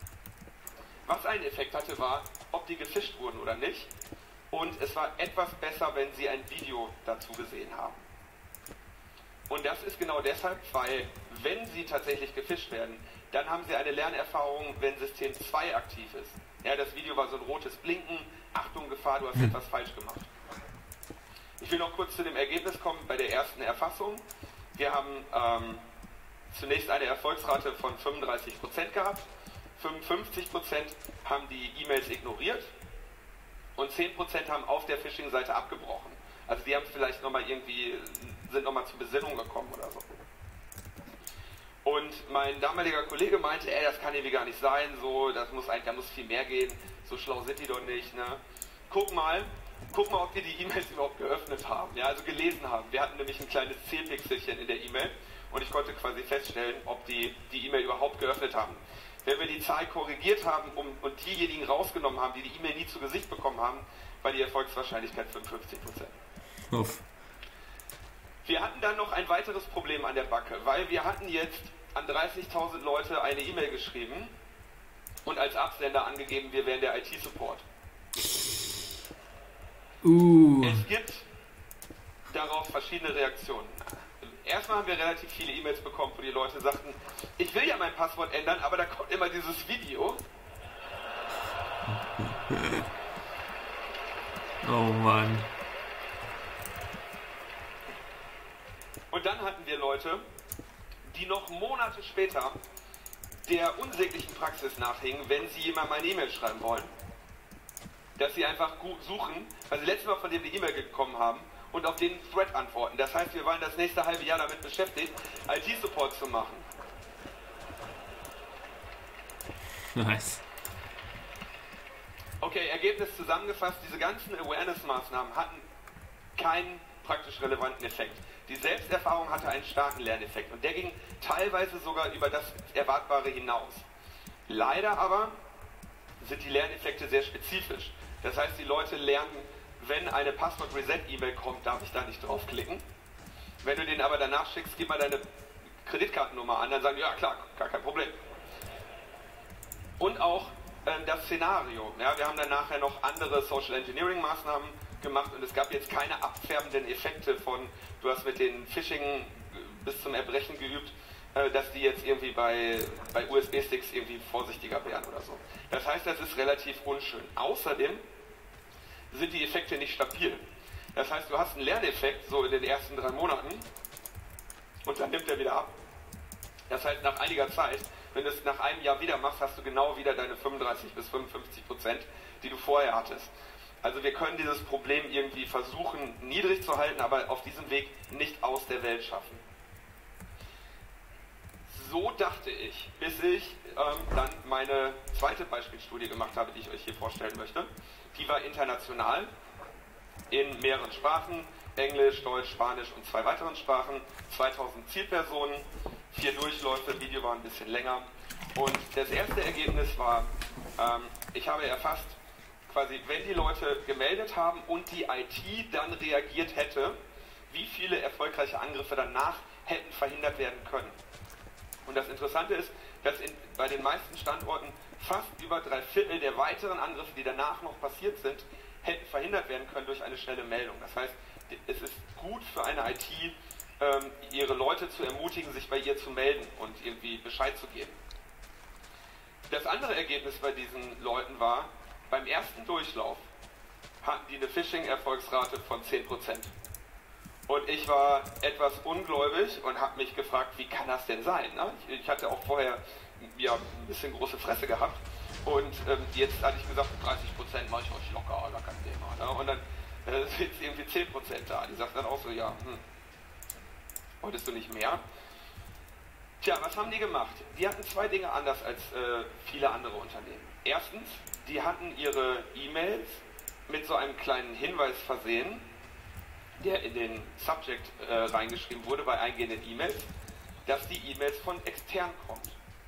Was einen Effekt hatte, war, ob die gefischt wurden oder nicht. Und es war etwas besser, wenn sie ein Video dazu gesehen haben. Und das ist genau deshalb, weil, wenn sie tatsächlich gefischt werden, dann haben sie eine Lernerfahrung, wenn System 2 aktiv ist. Ja, das Video war so ein rotes Blinken, Achtung, Gefahr, du hast etwas falsch gemacht. Ich will noch kurz zu dem Ergebnis kommen bei der ersten Erfassung. Wir haben zunächst eine Erfolgsrate von 35% gehabt. 55% haben die E-Mails ignoriert und 10% haben auf der Phishing-Seite abgebrochen. Also die haben vielleicht sind nochmal zur Besinnung gekommen oder so. Und mein damaliger Kollege meinte, das kann irgendwie gar nicht sein, so, da muss viel mehr gehen, so schlau sind die doch nicht, ne? Guck mal, ob wir die E-Mails überhaupt geöffnet haben, ja, also gelesen haben. Wir hatten nämlich ein kleines C-Pixelchen in der E-Mail und ich konnte quasi feststellen, ob die E-Mail überhaupt geöffnet haben. Wenn wir die Zahl korrigiert haben und diejenigen rausgenommen haben, die die E-Mail nie zu Gesicht bekommen haben, war die Erfolgswahrscheinlichkeit 55%. Uff. Wir hatten dann noch ein weiteres Problem an der Backe, weil wir hatten jetzt an 30.000 Leute eine E-Mail geschrieben und als Absender angegeben, wir wären der IT-Support. Es gibt darauf verschiedene Reaktionen. Erstmal haben wir relativ viele E-Mails bekommen, wo die Leute sagten, ich will ja mein Passwort ändern, aber da kommt immer dieses Video. Oh Mann. Und dann hatten wir Leute, die noch Monate später der unsäglichen Praxis nachhingen, wenn sie jemandem eine E-Mail schreiben wollen, dass sie einfach gut suchen, weil sie letztes Mal von dem eine E-Mail bekommen haben und auf den Thread antworten. Das heißt, wir waren das nächste halbe Jahr damit beschäftigt, IT-Support zu machen. Nice. Okay, Ergebnis zusammengefasst, diese ganzen Awareness-Maßnahmen hatten keinen praktisch relevanten Effekt. Die Selbsterfahrung hatte einen starken Lerneffekt und der ging teilweise sogar über das Erwartbare hinaus. Leider aber sind die Lerneffekte sehr spezifisch. Das heißt, die Leute lernen, wenn eine Passwort-Reset-E-Mail kommt, darf ich da nicht draufklicken. Wenn du denen aber danach schickst, gib mal deine Kreditkartennummer an, dann sagen die, ja klar, gar kein Problem. Und auch das Szenario. Ja, wir haben dann nachher noch andere Social Engineering Maßnahmen gemacht und es gab jetzt keine abfärbenden Effekte von, du hast mit den Phishing bis zum Erbrechen geübt, dass die jetzt irgendwie bei USB-Sticks irgendwie vorsichtiger wären oder so. Das heißt, das ist relativ unschön. Außerdem sind die Effekte nicht stabil. Das heißt, du hast einen Lerneffekt so in den ersten 3 Monaten und dann nimmt er wieder ab. Das heißt, nach einiger Zeit, wenn du es nach einem Jahr wieder machst, hast du genau wieder deine 35 bis 55%, die du vorher hattest. Also wir können dieses Problem irgendwie versuchen niedrig zu halten, aber auf diesem Weg nicht aus der Welt schaffen. So dachte ich, bis ich dann meine zweite Beispielstudie gemacht habe, die ich euch hier vorstellen möchte. Die war international, in mehreren Sprachen, Englisch, Deutsch, Spanisch und 2 weiteren Sprachen, 2000 Zielpersonen, 4 Durchläufe, Video war ein bisschen länger. Und das erste Ergebnis war, ich habe erfasst, quasi, wenn die Leute gemeldet haben und die IT dann reagiert hätte, wie viele erfolgreiche Angriffe danach hätten verhindert werden können. Und das Interessante ist, dass bei den meisten Standorten fast über 3/4 der weiteren Angriffe, die danach noch passiert sind, hätten verhindert werden können durch eine schnelle Meldung. Das heißt, es ist gut für eine IT, ihre Leute zu ermutigen, sich bei ihr zu melden und irgendwie Bescheid zu geben. Das andere Ergebnis bei diesen Leuten war, beim ersten Durchlauf hatten die eine Phishing-Erfolgsrate von 10%. Und ich war etwas ungläubig und habe mich gefragt, wie kann das denn sein? Ne? Ich hatte auch vorher ja, ein bisschen große Fresse gehabt und jetzt hatte ich gesagt, 30% mache ich euch locker, gar kein Thema. Ne? Und dann sind irgendwie 10% da. Die sagt dann auch so, ja, wolltest du nicht mehr? Tja, was haben die gemacht? Die hatten 2 Dinge anders als viele andere Unternehmen. Erstens, die hatten ihre E-Mails mit so einem kleinen Hinweis versehen, der in den Subject reingeschrieben wurde bei eingehenden E-Mails, dass die E-Mails von extern kommt.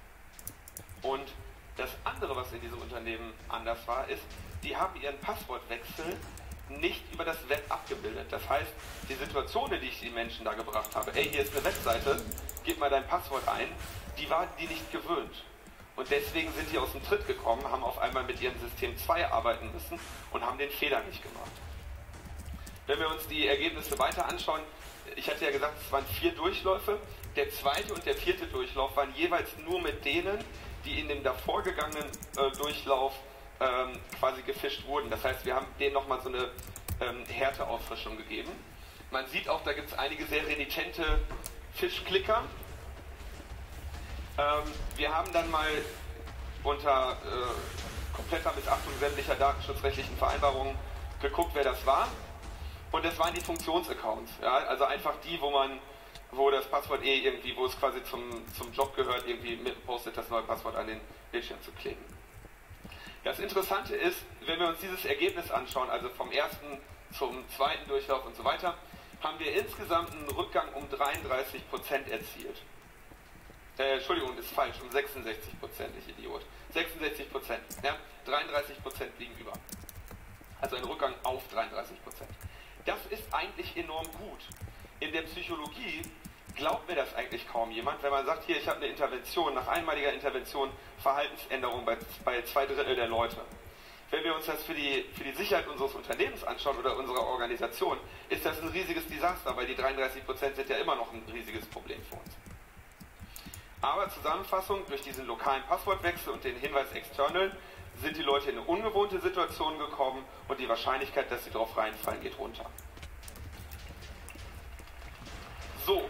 Und das andere, was in diesem Unternehmen anders war, ist, die haben ihren Passwortwechsel nicht über das Web abgebildet. Das heißt, die Situation, in die ich die Menschen da gebracht habe, ey, hier ist eine Webseite, gib mal dein Passwort ein, die waren die nicht gewöhnt. Und deswegen sind die aus dem Tritt gekommen, haben auf einmal mit ihrem System 2 arbeiten müssen und haben den Fehler nicht gemacht. Wenn wir uns die Ergebnisse weiter anschauen, ich hatte ja gesagt, es waren 4 Durchläufe. Der zweite und der vierte Durchlauf waren jeweils nur mit denen, die in dem davor gegangenen Durchlauf quasi gefischt wurden. Das heißt, wir haben denen nochmal so eine Härteauffrischung gegeben. Man sieht auch, da gibt es einige sehr renitente Fischklicker. Wir haben dann mal unter kompletter Missachtung sämtlicher datenschutzrechtlichen Vereinbarungen geguckt, wer das war. Und das waren die Funktionsaccounts. Ja? Also einfach die, wo das Passwort irgendwie, wo es quasi zum Job gehört, irgendwie mit postet, das neue Passwort an den Bildschirm zu kleben. Das Interessante ist, wenn wir uns dieses Ergebnis anschauen, also vom ersten zum zweiten Durchlauf und so weiter, haben wir insgesamt einen Rückgang um 33% erzielt. Entschuldigung, ist falsch, um 66%, ich Idiot. 66%, ja? 33% liegen über. Also ein Rückgang auf 33%. Das ist eigentlich enorm gut. In der Psychologie glaubt mir das eigentlich kaum jemand, wenn man sagt, hier, ich habe eine Intervention, nach einmaliger Intervention Verhaltensänderung bei 2/3 der Leute. wenn wir uns das für die Sicherheit unseres Unternehmens anschauen oder unserer Organisation, ist das ein riesiges Desaster, weil die 33% sind ja immer noch ein riesiges Problem für uns. Aber Zusammenfassung, durch diesen lokalen Passwortwechsel und den Hinweis external sind die Leute in eine ungewohnte Situation gekommen und die Wahrscheinlichkeit, dass sie darauf reinfallen, geht runter. So.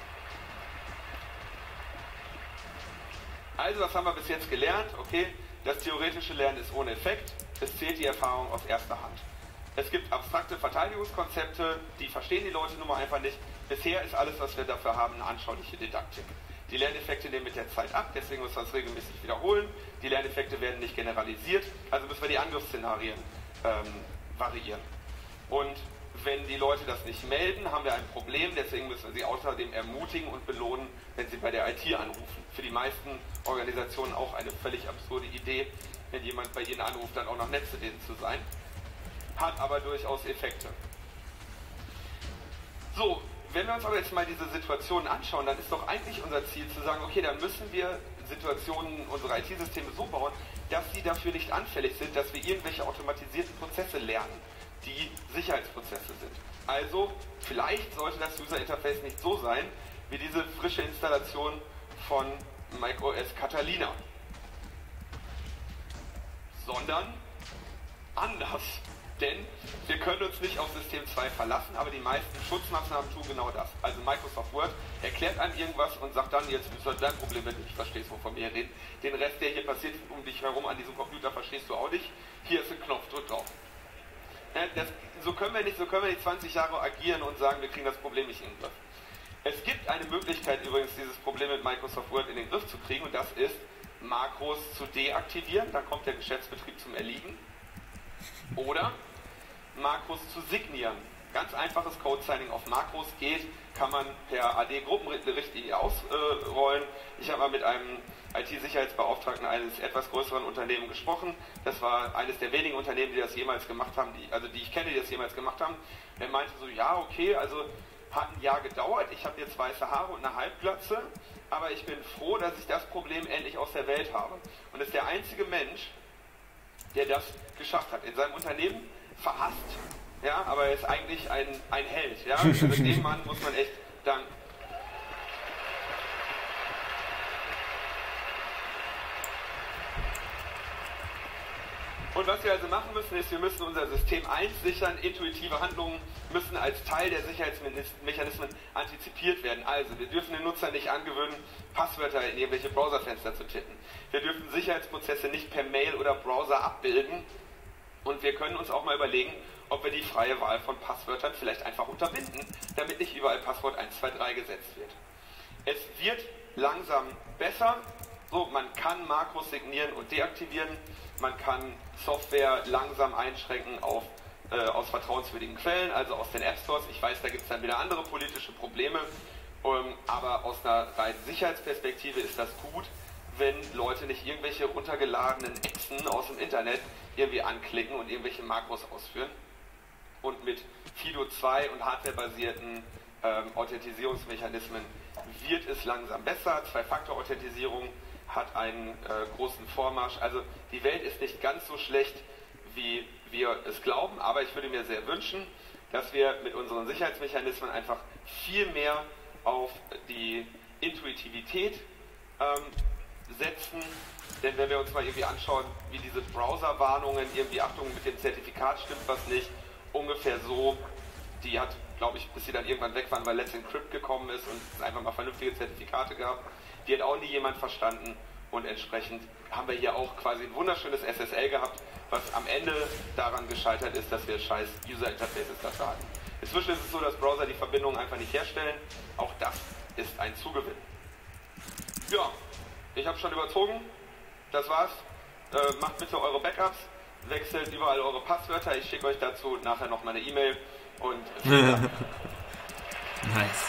Also, was haben wir bis jetzt gelernt? Okay, das theoretische Lernen ist ohne Effekt, es zählt die Erfahrung aus erster Hand. Es gibt abstrakte Verteidigungskonzepte, die verstehen die Leute nun mal einfach nicht. Bisher ist alles, was wir dafür haben, eine anschauliche Didaktik. Die Lerneffekte nehmen mit der Zeit ab, deswegen müssen wir es regelmäßig wiederholen. Die Lerneffekte werden nicht generalisiert, also müssen wir die Angriffsszenarien variieren. Und wenn die Leute das nicht melden, haben wir ein Problem, deswegen müssen wir sie außerdem ermutigen und belohnen, wenn sie bei der IT anrufen. Für die meisten Organisationen auch eine völlig absurde Idee, wenn jemand bei ihnen anruft, dann auch noch nett zu denen zu sein. Hat aber durchaus Effekte. So, wenn wir uns aber jetzt mal diese Situationen anschauen, dann ist doch eigentlich unser Ziel zu sagen, okay, dann müssen wir Situationen, unsere IT-Systeme so bauen, dass sie dafür nicht anfällig sind, dass wir irgendwelche automatisierten Prozesse lernen, die Sicherheitsprozesse sind. Also, vielleicht sollte das User-Interface nicht so sein, wie diese frische Installation von macOS Catalina, sondern anders. Denn wir können uns nicht auf System 2 verlassen, aber die meisten Schutzmaßnahmen tun genau das. Also Microsoft Word erklärt einem irgendwas und sagt dann, jetzt ist das dein Problem, wenn du nicht verstehst, wovon wir reden. Den Rest, der hier passiert um dich herum an diesem Computer, verstehst du auch nicht. Hier ist ein Knopf, drück drauf. So können wir nicht 20 Jahre agieren und sagen, wir kriegen das Problem nicht in den Griff. Es gibt eine Möglichkeit übrigens, dieses Problem mit Microsoft Word in den Griff zu kriegen, und das ist, Makros zu deaktivieren, dann kommt der Geschäftsbetrieb zum Erliegen. Oder Makros zu signieren. Ganz einfaches Code-Signing auf Makros geht, kann man per AD-Gruppenrichtlinie ausrollen. Ich habe mal mit einem IT-Sicherheitsbeauftragten eines etwas größeren Unternehmens gesprochen. Das war eines der wenigen Unternehmen, die das jemals gemacht haben, die ich kenne, die das jemals gemacht haben. Er meinte so, ja, okay, also hat ein Jahr gedauert, ich habe jetzt weiße Haare und eine Halbglatze, aber ich bin froh, dass ich das Problem endlich aus der Welt habe. Und ist der einzige Mensch, der das geschafft hat. In seinem Unternehmen verhasst, ja, aber er ist eigentlich ein Held. Ja? Also dem Mann muss man echt danken. Und was wir also machen müssen, ist, wir müssen unser System 1 sichern, intuitive Handlungen müssen als Teil der Sicherheitsmechanismen antizipiert werden. Also, wir dürfen den Nutzer nicht angewöhnen, Passwörter in irgendwelche Browserfenster zu tippen. Wir dürfen Sicherheitsprozesse nicht per Mail oder Browser abbilden. Und wir können uns auch mal überlegen, ob wir die freie Wahl von Passwörtern vielleicht einfach unterbinden, damit nicht überall Passwort 123 gesetzt wird. Es wird langsam besser. So, man kann Makros signieren und deaktivieren. Man kann Software langsam einschränken aus vertrauenswürdigen Quellen, also aus den App Stores. Ich weiß, da gibt es dann wieder andere politische Probleme, aber aus einer reinen Sicherheitsperspektive ist das gut, wenn Leute nicht irgendwelche runtergeladenen Echsen aus dem Internet irgendwie anklicken und irgendwelche Makros ausführen. Und mit FIDO2 und hardwarebasierten Authentisierungsmechanismen wird es langsam besser. Zwei-Faktor-Authentisierung hat einen großen Vormarsch. Also die Welt ist nicht ganz so schlecht, wie wir es glauben, aber ich würde mir sehr wünschen, dass wir mit unseren Sicherheitsmechanismen einfach viel mehr auf die Intuitivität setzen. Denn wenn wir uns mal irgendwie anschauen, wie diese Browser-Warnungen, irgendwie Achtung, mit dem Zertifikat stimmt was nicht, ungefähr so, die hat, glaube ich, bis sie dann irgendwann weg waren, weil Let's Encrypt gekommen ist und es einfach mal vernünftige Zertifikate gab, die hat auch nie jemand verstanden und entsprechend haben wir hier auch quasi ein wunderschönes SSL gehabt, was am Ende daran gescheitert ist, dass wir scheiß User-Interfaces dafür hatten. Inzwischen ist es so, dass Browser die Verbindung einfach nicht herstellen. Auch das ist ein Zugewinn. Ja, ich habe schon überzogen. Das war's. Macht bitte eure Backups, wechselt überall eure Passwörter. Ich schicke euch dazu nachher noch mal eine E-Mail und vielen Dank. Nice.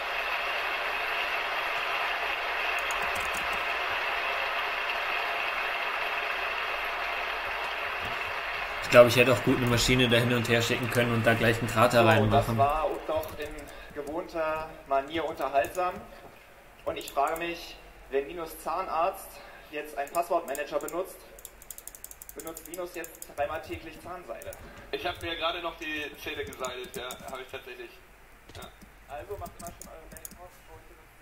Ich glaube, ich hätte auch gut eine Maschine da hin und her schicken können und da gleich einen Krater reinmachen. Das war doch in gewohnter Manier unterhaltsam. Und ich frage mich, wenn Linus Zahnarzt jetzt einen Passwortmanager benutzt, Benutzt Linus jetzt 3-mal täglich Zahnseide? Ich habe mir gerade noch die Zähne geseidet, ja, habe ich tatsächlich. Ja. Also macht immer schon eure Mailbox und benutzt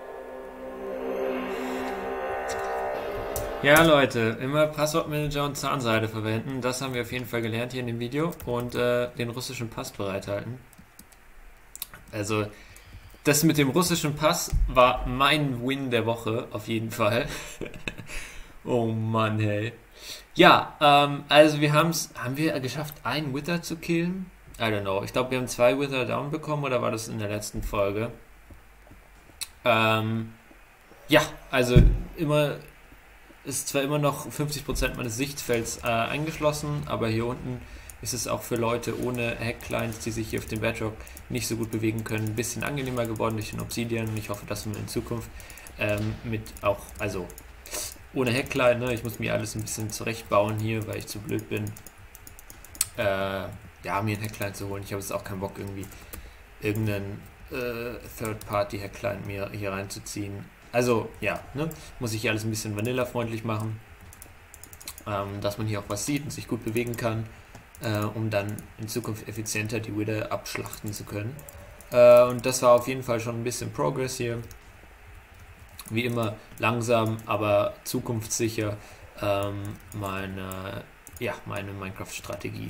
Zahnseide. Ja, Leute, immer Passwortmanager und Zahnseide verwenden. Das haben wir auf jeden Fall gelernt hier in dem Video. Und den russischen Pass bereithalten. Also, das mit dem russischen Pass war mein Win der Woche, auf jeden Fall. Oh Mann, hey. Ja, also haben wir geschafft, einen Wither zu killen? I don't know. Ich glaube, wir haben 2 Wither down bekommen, oder war das in der letzten Folge? Ja, also ist zwar immer noch 50% meines Sichtfelds eingeschlossen, aber hier unten ist es auch für Leute ohne Hack-Clients, die sich hier auf dem Bedrock nicht so gut bewegen können, ein bisschen angenehmer geworden durch den Obsidian. Und ich hoffe, dass wir in Zukunft also ohne Hack-Client, ne? Ich muss mir alles ein bisschen zurechtbauen hier, weil ich zu blöd bin, mir einen Hack-Client zu holen. Ich habe jetzt auch keinen Bock, irgendwie irgendeinen Third-Party-Hack-Client mir hier reinzuziehen. Also, ja, ne? Muss ich hier alles ein bisschen vanilla-freundlich machen, dass man hier auch was sieht und sich gut bewegen kann, um dann in Zukunft effizienter die Wither abschlachten zu können. Und das war auf jeden Fall schon ein bisschen Progress hier. Wie immer langsam, aber zukunftssicher meine Minecraft-Strategie.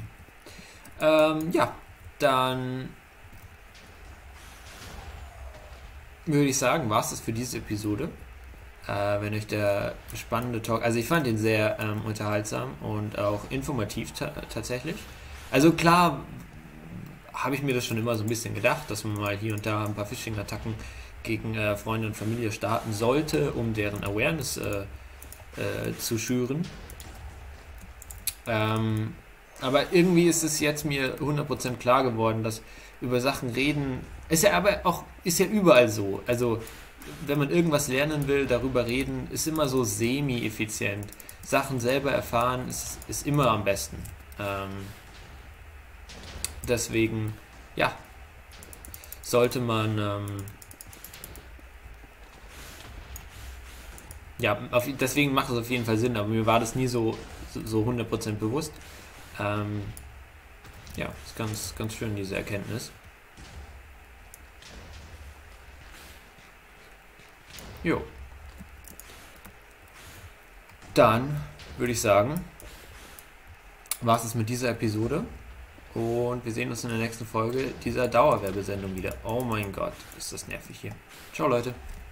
Dann würde ich sagen, war es das für diese Episode. Wenn euch der spannende Talk, also ich fand ihn sehr unterhaltsam und auch informativ tatsächlich. Also klar habe ich mir das schon immer so ein bisschen gedacht, dass man mal hier und da ein paar Phishing-Attacken gegen Freunde und Familie starten sollte, um deren Awareness zu schüren. Aber irgendwie ist es jetzt mir 100% klar geworden, dass über Sachen reden, ist ja überall so. Also wenn man irgendwas lernen will, darüber reden, ist immer so semi-effizient. Sachen selber erfahren ist immer am besten. Deswegen, ja, sollte man deswegen macht es auf jeden Fall Sinn, aber mir war das nie so 100% bewusst. Ist ganz, ganz schön, diese Erkenntnis. Jo. Dann würde ich sagen, war es mit dieser Episode und wir sehen uns in der nächsten Folge dieser Dauerwerbesendung wieder. Oh mein Gott, ist das nervig hier. Ciao, Leute.